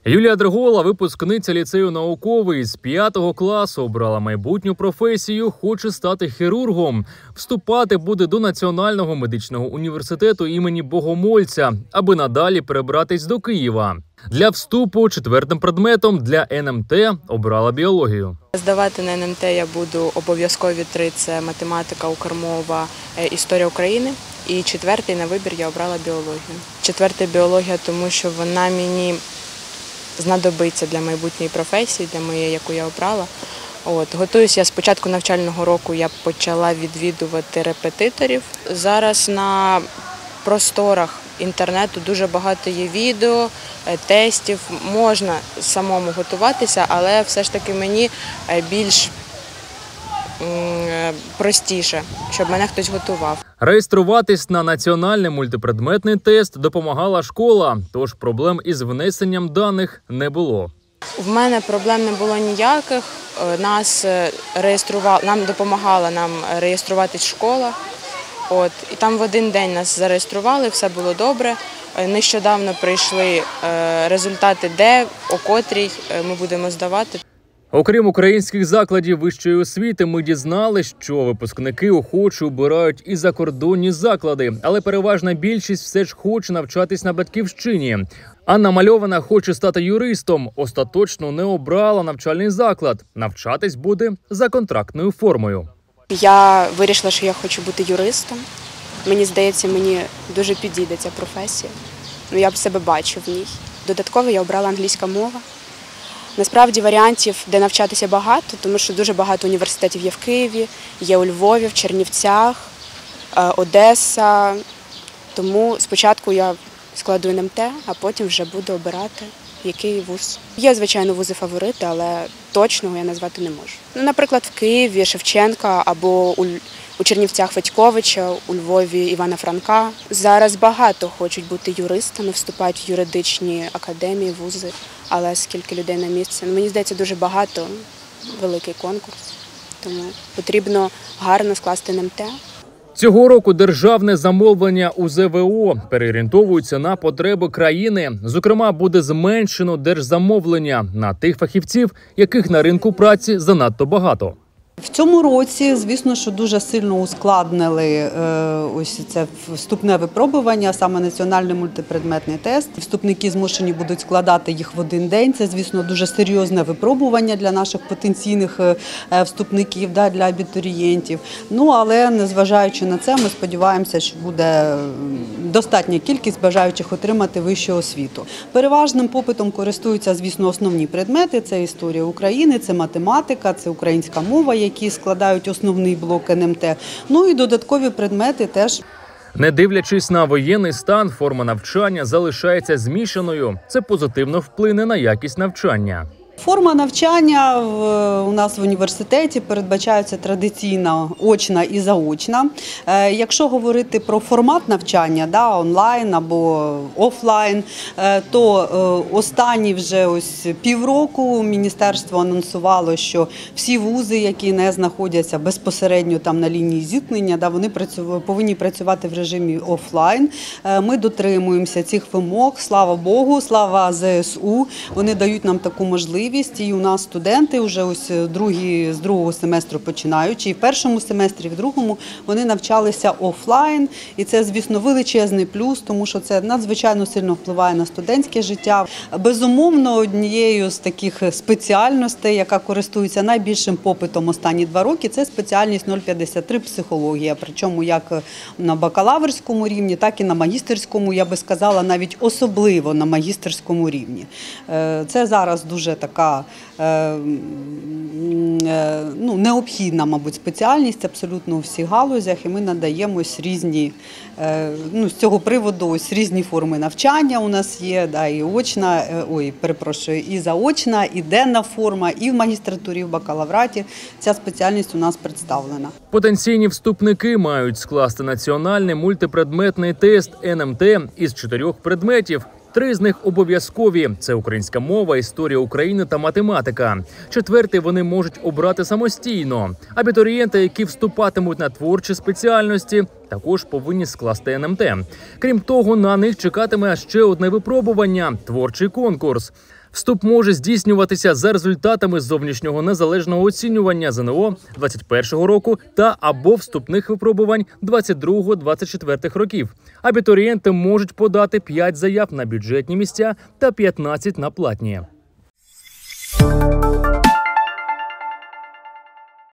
Юлія Дригола, випускниця ліцею науковий, з 5 класу обрала майбутню професію, хоче стати хірургом. Вступати буде до Національного медичного університету імені Богомольця, аби надалі перебратись до Києва. Для вступу четвертим предметом для НМТ обрала біологію. Здавати на НМТ я буду обов'язкові 3 – це математика, укрмова, історія України. І четвертий на вибір я обрала біологію. Четвертий – біологія, тому що вона мені знадобиться для майбутньої професії, для моєї, яку я обрала. Готуюся я з початку навчального року, я почала відвідувати репетиторів. Зараз на просторах інтернету дуже багато є відео, тестів, можна самому готуватися, але все ж таки мені більш простіше, щоб мене хтось готував. Реєструватись на національний мультипредметний тест допомагала школа, тож проблем із внесенням даних не було. В мене проблем не було ніяких, нам допомагала реєструватись школа. І там в один день нас зареєстрували, все було добре. Нещодавно прийшли результати, о котрій ми будемо здавати. Окрім українських закладів вищої освіти, ми дізналися, що випускники охоче обирають і закордонні заклади. Але переважна більшість все ж хоче навчатись на батьківщині. Анна Мальована хоче стати юристом. Остаточно не обрала навчальний заклад. Навчатись буде за контрактною формою. Я вирішила, що я хочу бути юристом. Мені здається, мені дуже підійде ця професія. Я б себе бачу в ній. Додатково я обрала англійська мова. Насправді варіантів, де навчатися багато, тому що дуже багато університетів є в Києві, є у Львові, в Чернівцях, Одеса. Тому спочатку я складу НМТ, а потім вже буду обирати, який вуз. Є, звичайно, вузи-фаворити, але точного я назвати не можу. Наприклад, в Києві Шевченка або у Чернівцях Федьковича, у Львові Івана Франка. Зараз багато хочуть бути юристами, вступають в юридичні академії, вузи, але скільки людей на місце. Мені здається, дуже багато, великий конкурс, тому потрібно гарно скласти НМТ. Цього року державне замовлення у ЗВО переорієнтовуються на потреби країни. Зокрема, буде зменшено держзамовлення на тих фахівців, яких на ринку праці занадто багато. В цьому році, звісно, що дуже сильно ускладнили ось це вступне випробування, саме національний мультипредметний тест. Вступники змушені будуть складати їх в один день. Це, звісно, дуже серйозне випробування для наших потенційних вступників, для абітурієнтів. Але, незважаючи на це, ми сподіваємося, що буде достатня кількість бажаючих отримати вищу освіту. Переважним попитом користуються, звісно, основні предмети. Це історія України, це математика, це українська мова, які складають основний блок НМТ. І додаткові предмети теж. Не дивлячись на воєнний стан, форма навчання залишається змішаною. Це позитивно вплине на якість навчання. Форма навчання у нас в університеті передбачається традиційно очна і заочна. Якщо говорити про формат навчання, онлайн або офлайн, то останні вже ось півроку міністерство анонсувало, що всі вузи, які не знаходяться безпосередньо там на лінії зіткнення, вони повинні працювати в режимі офлайн. Ми дотримуємося цих вимог, слава Богу, слава ЗСУ, вони дають нам таку можливість. І у нас студенти вже ось з другого семестру починаючи, і в першому семестрі, і в другому вони навчалися офлайн. І це, звісно, величезний плюс, тому що це надзвичайно сильно впливає на студентське життя. Безумовно, однією з таких спеціальностей, яка користується найбільшим попитом останні 2 роки, це спеціальність 053 психологія. Причому як на бакалаврському рівні, так і на магістерському, я би сказала, навіть особливо на магістерському рівні. Це зараз дуже така необхідна, мабуть, спеціальність абсолютно у всіх галузях, і ми надаємо різні, з цього приводу різні форми навчання у нас є, і очна, і заочна, і денна форма, і в магістратурі, і в бакалавраті ця спеціальність у нас представлена. Потенційні вступники мають скласти національний мультипредметний тест НМТ із 4 предметів. 3 з них обов'язкові – це українська мова, історія України та математика. 4 вони можуть обрати самостійно. Абітурієнти, які вступатимуть на творчі спеціальності, також повинні скласти НМТ. Крім того, на них чекатиме ще одне випробування – творчий конкурс. Вступ може здійснюватися за результатами зовнішнього незалежного оцінювання ЗНО 21-го року та або вступних випробувань 22-24 років. Абітурієнти можуть подати 5 заяв на бюджетні місця та 15 на платні.